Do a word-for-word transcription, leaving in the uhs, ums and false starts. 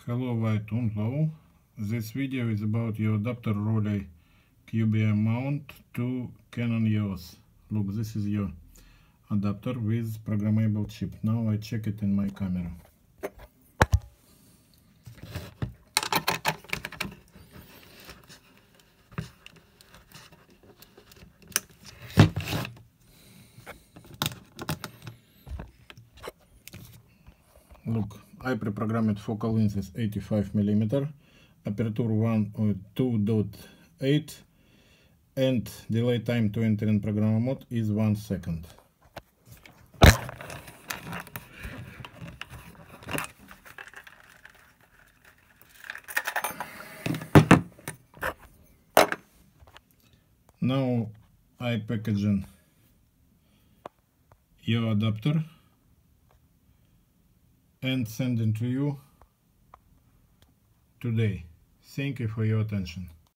Hello White Unlow. This video is about your adapter Rollei Q B M mount to Canon E O S. Look, this is your adapter with programmable chip. Now I check it in my camera. Look, I pre-programmed focal length is eighty-five millimeter, aperture one or two point eight, and delay time to enter in program mode is one second. Now I packaging your adapter and sending to you today. Thank you for your attention.